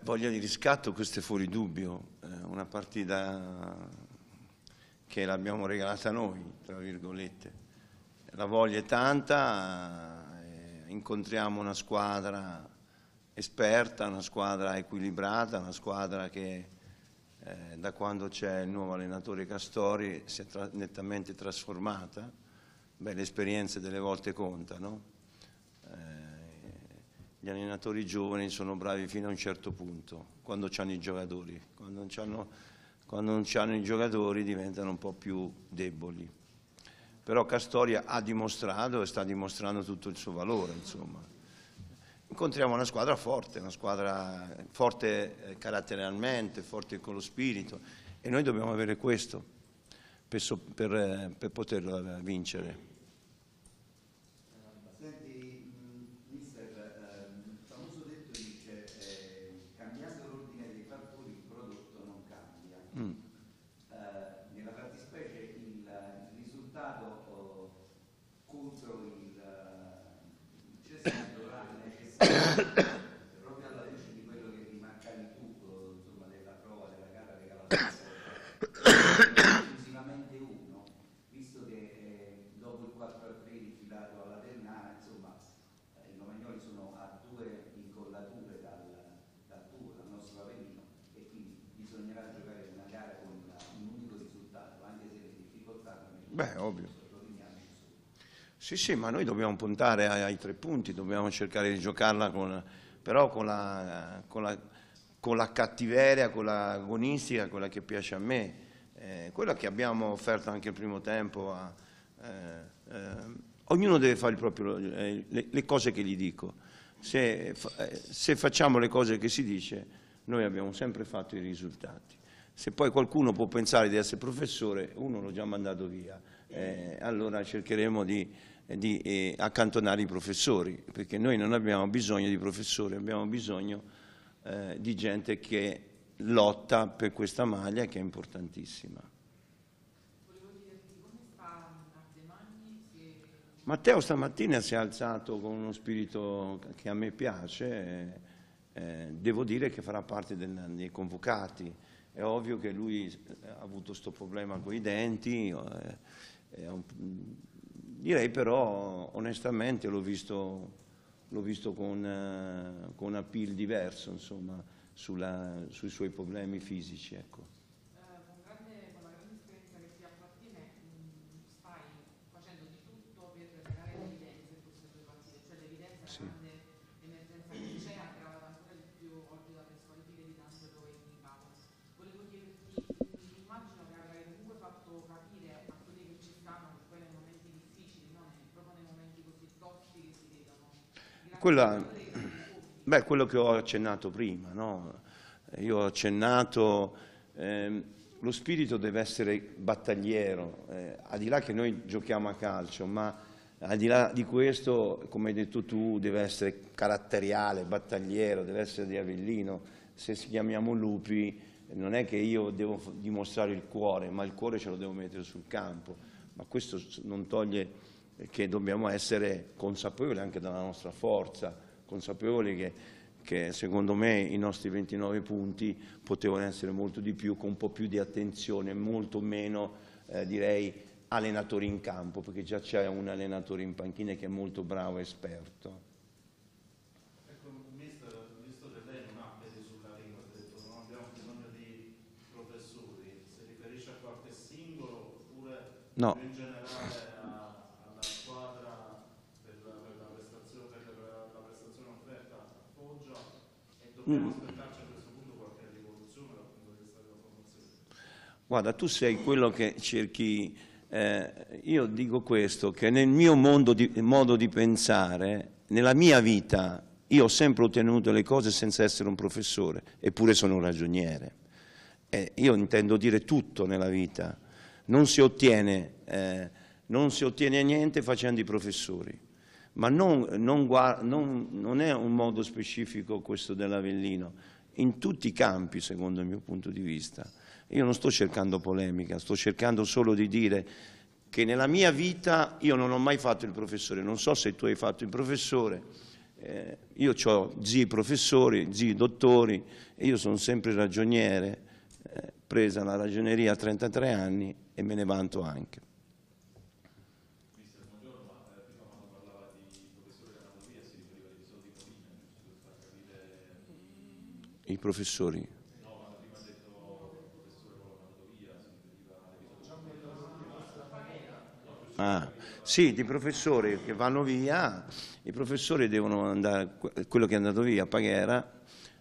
Voglia di riscatto, questo è fuori dubbio, una partita che l'abbiamo regalata noi, tra virgolette. La voglia è tanta, incontriamo una squadra esperta, una squadra equilibrata, una squadra che da quando c'è il nuovo allenatore Castori si è nettamente trasformata. Beh, le esperienze delle volte contano. Gli allenatori giovani sono bravi fino a un certo punto, quando c'hanno i giocatori. Quando non c'hanno i giocatori diventano un po' più deboli. Però Castoria ha dimostrato e sta dimostrando tutto il suo valore, insomma. Incontriamo una squadra forte caratterialmente, forte con lo spirito, e noi dobbiamo avere questo per poterlo vincere. Senti, mister, il famoso detto dice cambiando l'ordine dei fattori il prodotto non cambia. Nella fattispecie il risultato contro il cesso la necessità, proprio alla luce di quello che rimarcavi tu, insomma, della prova della gara regalazione, esclusivamente uno, visto che dopo il 4 aprile filato alla Ternana, insomma, i romagnoli sono a 2 incollature dal nostro Avellino, e quindi bisognerà giocare una gara con un unico risultato, anche se le difficoltà Ovvio. Sì, ma noi dobbiamo puntare ai 3 punti, dobbiamo cercare di giocarla però con la cattiveria, con l'agonistica, quella che piace a me, quella che abbiamo offerto anche il primo tempo. Ognuno deve fare le cose che gli dico. Se facciamo le cose che si dice, noi abbiamo sempre fatto i risultati. Se poi qualcuno può pensare di essere professore, uno l'ho già mandato via, allora cercheremo di accantonare i professori, perché noi non abbiamo bisogno di professori, abbiamo bisogno di gente che lotta per questa maglia, che è importantissima. Volevo chiederti come sta Ardemagni? Matteo stamattina si è alzato con uno spirito che a me piace, devo dire che farà parte dei convocati. È ovvio che lui ha avuto questo problema con i denti, direi però onestamente l'ho visto con una appeal diverso, insomma, sui suoi problemi fisici, ecco. Con la grande esperienza che ti appartiene, stai facendo di tutto per creare l'evidenza in queste 2 partite, cioè l'evidenza è la grande emergenza che c'è, aggravata ancora di più oggi dalle squalifiche di Tancelo e di Pavos. Volevo chiederti, immagino che avrai comunque fatto capire a quelli che ci stanno che poi nei momenti difficili, proprio nei momenti così tosti che si vedono, quello che ho accennato prima, no? Io ho accennato, lo spirito deve essere battagliero, al di là che noi giochiamo a calcio, ma al di là di questo, come hai detto tu, deve essere caratteriale, battagliero, deve essere di Avellino. Se ci chiamiamo lupi, non è che io devo dimostrare il cuore, ma il cuore ce lo devo mettere sul campo. Ma questo non toglie che dobbiamo essere consapevoli anche della nostra forza, consapevoli che secondo me i nostri 29 punti potevano essere molto di più, con un po' più di attenzione, molto meno, direi, allenatori in campo, perché già c'è un allenatore in panchina che è molto bravo e esperto. Ecco, mister, visto che lei non ha peli sulla lingua, ha detto non abbiamo bisogno di professori, si riferisce a qualche singolo oppure no. In generale alla squadra per la prestazione offerta appoggia, e dobbiamo aspettarci a questo punto qualche rivoluzione dal punto di vista della formazione? Guarda, tu sei quello che cerchi. Io dico questo, che nel mio modo di pensare, nella mia vita, io ho sempre ottenuto le cose senza essere un professore, eppure sono un ragioniere. Io intendo dire tutto nella vita. Non si ottiene niente facendo i professori, ma non è un modo specifico questo dell'Avellino, in tutti i campi, secondo il mio punto di vista. Io non sto cercando polemica, sto cercando solo di dire che nella mia vita io non ho mai fatto il professore. Non so se tu hai fatto il professore, Io ho zii professori, zii dottori, e io sono sempre ragioniere, presa la ragioneria a 33 anni e me ne vanto anche. Mister, buongiorno, ma prima quando parlava di professore di anatomia si riferiva ai episodi di Molina, giusto per far capire... I professori? No, quando prima ha detto professore con l'anatomia si riferiva all'episodio di Ah, sì, di professori che vanno via, i professori devono andare, quello che è andato via, Paghera,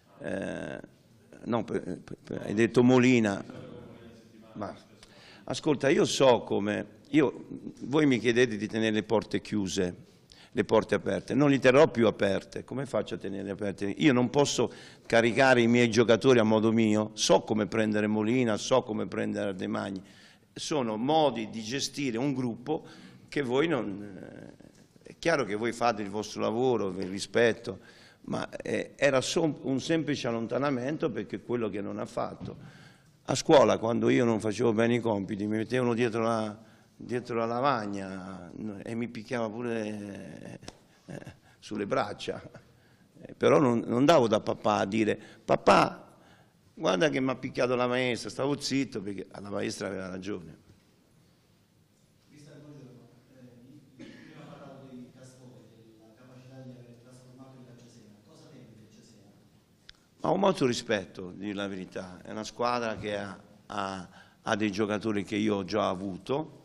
no, hai detto Molina, ma ascolta, io so come, voi mi chiedete di tenere le porte chiuse, le porte aperte, non le terrò più aperte, come faccio a tenerle aperte? Io non posso caricare i miei giocatori a modo mio, so come prendere Molina, so come prendere Ardemagni, sono modi di gestire un gruppo che voi non... È chiaro che voi fate il vostro lavoro, vi rispetto, ma era un semplice allontanamento perché quello che non ha fatto. A scuola, quando io non facevo bene i compiti, mi mettevano dietro la lavagna e mi picchiava pure sulle braccia. Però non andavo da papà a dire «Papà, guarda che mi ha picchiato la maestra», stavo zitto perché la maestra aveva ragione. Mister, buongiorno. Prima ha parlato di Castore, della capacità di aver trasformato il Cesena. Cosa teme del Cesena? Ma ho molto rispetto, di dire la verità. È una squadra che ha dei giocatori che io ho già avuto,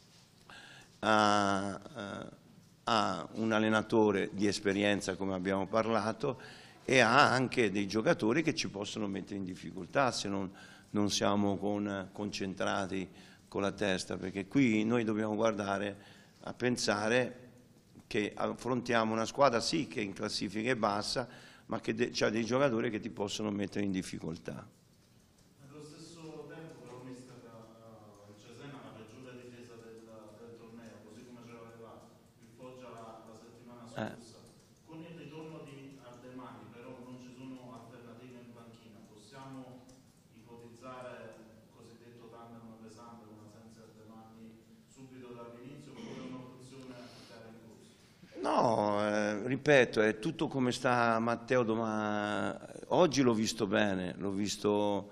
ha un allenatore di esperienza, come abbiamo parlato, e ha anche dei giocatori che ci possono mettere in difficoltà se non siamo concentrati con la testa, perché qui noi dobbiamo guardare a pensare che affrontiamo una squadra sì che in classifica è bassa, ma che ha dei giocatori che ti possono mettere in difficoltà. Nello stesso tempo però mister, il Cesena ha la peggiore difesa del torneo, così come ce l'aveva il Foggia la settimana scorsa. Con il ritorno di Ardemagni però non ci sono alternative in panchina, possiamo ipotizzare il cosiddetto tandem pesante con senza Ardemagni subito dall'inizio oppure un'opzione che era in corso? No, ripeto, è tutto come sta Matteo oggi l'ho visto bene, l'ho visto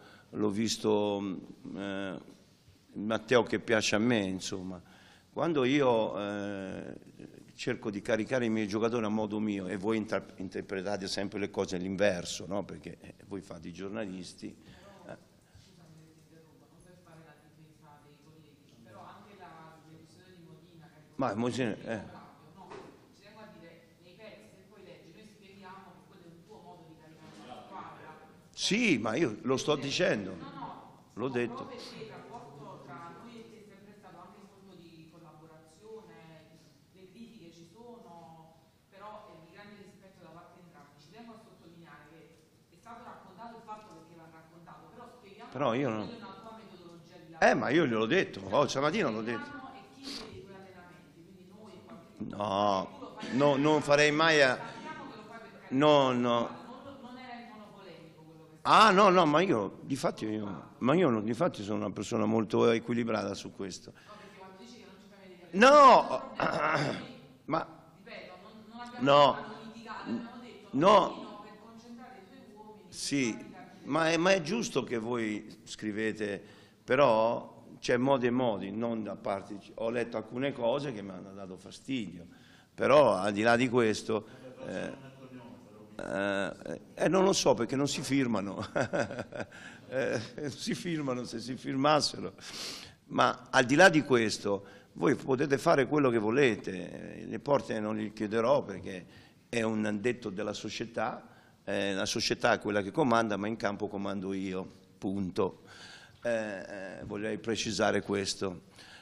Matteo che piace a me, insomma. Quando io cerco di caricare i miei giocatori a modo mio e voi interpretate sempre le cose all'inverso, no? Perché voi fate i giornalisti. Scusami se ti interrompo, non per fare la difesa dei colleghi, però anche la decisione di Modina che Ma no, ci tengo a dire, nei pezzi che poi leggi, noi spieghiamo che quello è un tuo modo di caricare la squadra. sì, ma io lo sto dicendo, l'ho No, detto. proprio perché il rapporto tra noi e te è sempre stato anche molto di collaborazione, le critiche ci sono, però è di grande rispetto da parte di entrambi. Ci tengo a sottolineare che è stato raccontato il fatto perché va raccontato, però spieghiamo Però io non... che è una tua metodologia di lavoro. ma io gliel'ho detto, stamattina l'ho detto. E chi vede i tuoi allenamenti, quindi noi in qualche No, non farei mai a... sappiamo che lo fai per carità, No. non era in tono polemico quello che Ah, no, ma io, difatti sono una persona molto equilibrata su questo. no, perché quando dici che non ci fai vedere No, ma ripeto, non abbiamo no, litigato, abbiamo detto no, per concentrare i tuoi uomini sì, ma è giusto che voi scrivete, però c'è modi e modi, non da parte, ho letto alcune cose che mi hanno dato fastidio, però al di là di questo, non lo so perché non si firmano, si firmano se si firmassero, ma al di là di questo voi potete fare quello che volete, le porte non le chiuderò perché è un detto della società, la società è quella che comanda, ma in campo comando io, punto. Vorrei precisare questo.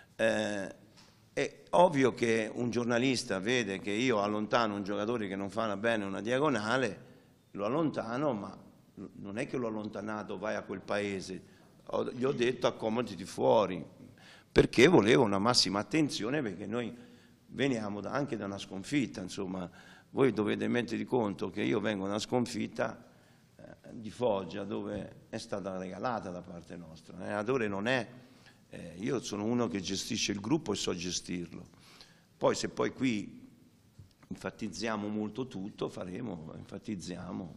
È ovvio che un giornalista vede che io allontano un giocatore che non fa bene una diagonale, lo allontano, ma non è che l'ho allontanato, vai a quel paese, gli ho detto accomodati fuori, perché volevo una massima attenzione, perché noi veniamo anche da una sconfitta, insomma, voi dovete mettervi conto che io vengo da una sconfitta di Foggia dove è stata regalata da parte nostra, l'allenatore non è, io sono uno che gestisce il gruppo e so gestirlo, poi se poi qui enfatizziamo molto tutto, faremo, enfatizziamo.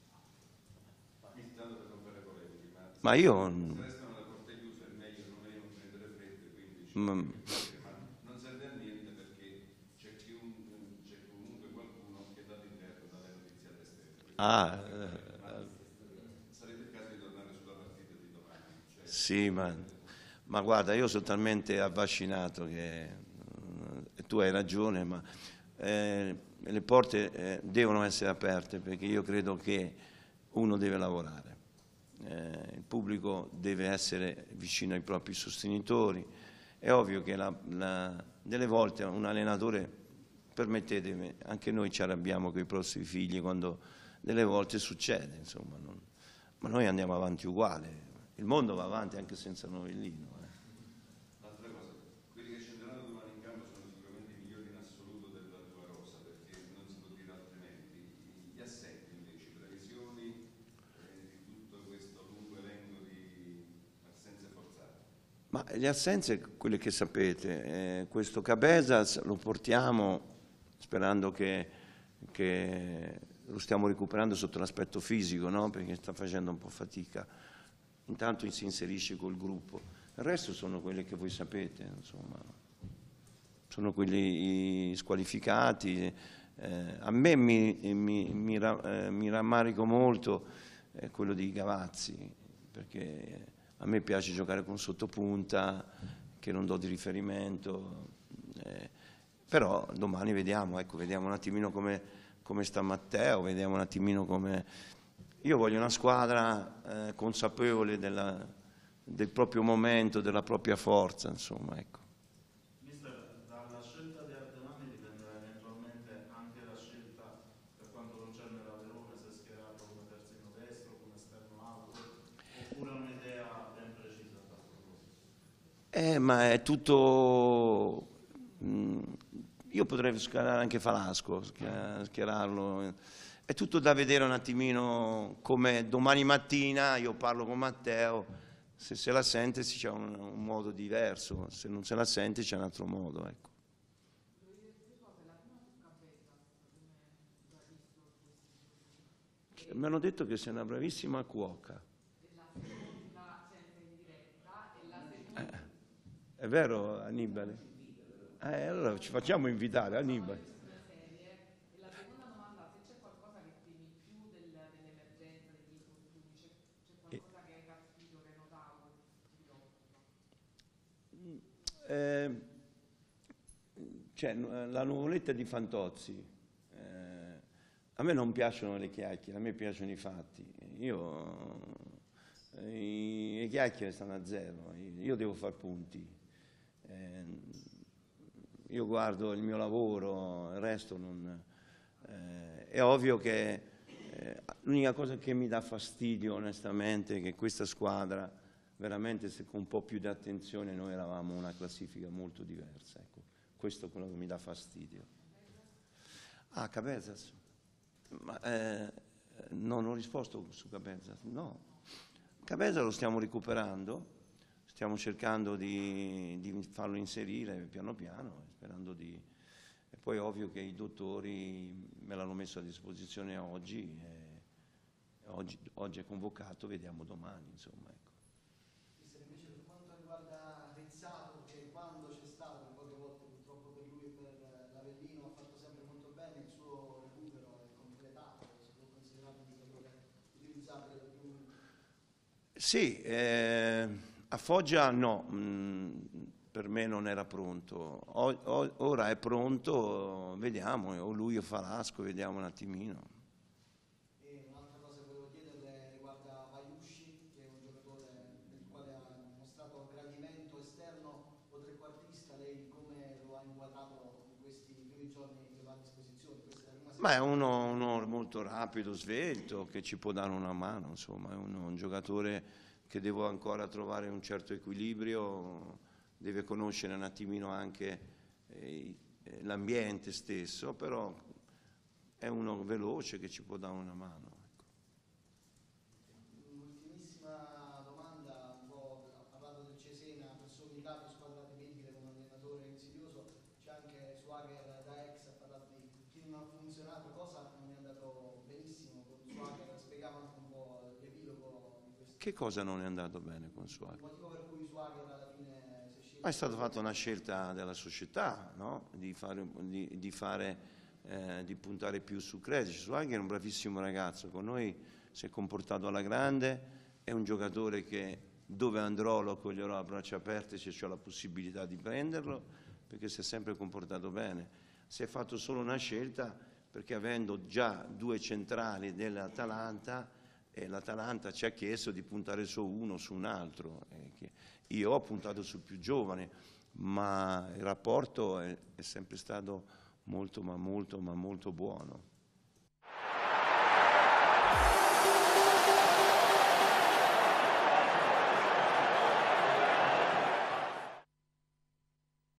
Ma io... Se restano le porte chiuse è meglio non prendere freddo, quindi ma non serve a niente perché c'è comunque qualcuno che dà l'interno dalle notizie all'esterno. Sarebbe il caso di tornare sulla partita di domani. Cioè, Sì, ma guarda, io sono talmente avvacinato che tu hai ragione, ma le porte devono essere aperte perché io credo che uno deve lavorare. Il pubblico deve essere vicino ai propri sostenitori. È ovvio che delle volte un allenatore, permettetemi, anche noi ci arrabbiamo con i nostri figli quando delle volte succede, insomma, ma noi andiamo avanti uguale. Il mondo va avanti anche senza Novellino. L'altra cosa, quelli che scenderanno domani in campo sono sicuramente i migliori in assoluto della tua rosa, perché non si può dire altrimenti. Gli assenti invece, previsioni di tutto questo lungo elenco di assenze forzate. Ma le assenze, quelle che sapete, questo Cabezas lo portiamo sperando che lo stiamo recuperando sotto l'aspetto fisico, no? Perché sta facendo un po' fatica. Intanto si inserisce col gruppo. Il resto sono quelle che voi sapete, insomma. Sono quelli squalificati. A me mi rammarico molto quello di Gavazzi, perché a me piace giocare con sottopunta, che non do di riferimento, però domani vediamo, ecco, vediamo un attimino come sta Matteo, vediamo un attimino come... Io voglio una squadra consapevole del proprio momento, della propria forza, insomma, ecco. Mister, dalla scelta di Artemani dipenderà eventualmente anche la scelta per quanto concerne la Verona, se schierarlo come terzino destro, come esterno alto, oppure un'idea ben precisa a tal proposito? Ma è tutto... Io potrei schierare anche Falasco, schierarlo. È tutto da vedere un attimino come domani mattina io parlo con Matteo, se la sente c'è un modo diverso, se non se la sente c'è un altro modo, ecco. Mi hanno detto che sei una bravissima cuoca. È vero, Annibale? Allora ci facciamo invitare, Annibale. E la seconda domanda, se c'è qualcosa che temi più dell'emergenza, degli infortuni, c'è qualcosa che hai capito, che hai notato, ti preoccupa? C'è la nuvoletta di Fantozzi. A me non piacciono le chiacchiere, a me piacciono i fatti. Le chiacchiere stanno a zero, io devo far punti. Io guardo il mio lavoro, il resto non... è ovvio che l'unica cosa che mi dà fastidio onestamente è che questa squadra, veramente se con un po' più di attenzione noi eravamo una classifica molto diversa. Ecco. Questo è quello che mi dà fastidio. Ah, Cabezas? Ma, no, non ho risposto su Cabezas, no. Cabezas lo stiamo recuperando. Stiamo cercando di farlo inserire piano piano, sperando di... E poi è ovvio che i dottori me l'hanno messo a disposizione oggi, oggi è convocato, vediamo domani, insomma. Ecco. Invece per quanto riguarda Rizzato, che quando c'è stato, poche volte purtroppo per lui e per l'Avellino, ha fatto sempre molto bene, il suo recupero è completato, si può considerare un giocatore utilizzabile per più lungo. Sì, a Foggia no, per me non era pronto, ora è pronto, vediamo, o lui o Falasco, vediamo un attimino. E un'altra cosa che volevo chiederle riguarda Vaiusci, che è un giocatore del quale ha mostrato gradimento esterno o trequartista, lei come lo ha inquadrato in questi primi giorni che va a disposizione? Ma è uno molto rapido, svelto, che ci può dare una mano, insomma, è un giocatore che devo ancora trovare un certo equilibrio, deve conoscere un attimino anche l'ambiente stesso, però è uno veloce che ci può dare una mano. Un'ultimissima domanda, un po' ha parlato del Cesena, personalità più squadrata mediche con un allenatore insidioso, c'è anche Swagger da ex, ha parlato di chi non ha funzionato, cosa non è andato benissimo con Swagger? Spiegava anche un po' l'epilogo di questo. Che cosa non è andato bene con Swagger? Il motivo per cui Swagger alla fine si è scelto? Ma è stata fatta una scelta della società, no? di puntare più su Krejci. Swagger è un bravissimo ragazzo, con noi si è comportato alla grande, è un giocatore che dove andrò lo accoglierò a braccia aperte se ho la possibilità di prenderlo, perché si è sempre comportato bene. Si è fatto solo una scelta perché avendo già 2 centrali dell'Atalanta, l'Atalanta ci ha chiesto di puntare su uno, su un altro. Io ho puntato sul più giovane, ma il rapporto è sempre stato molto, ma molto buono.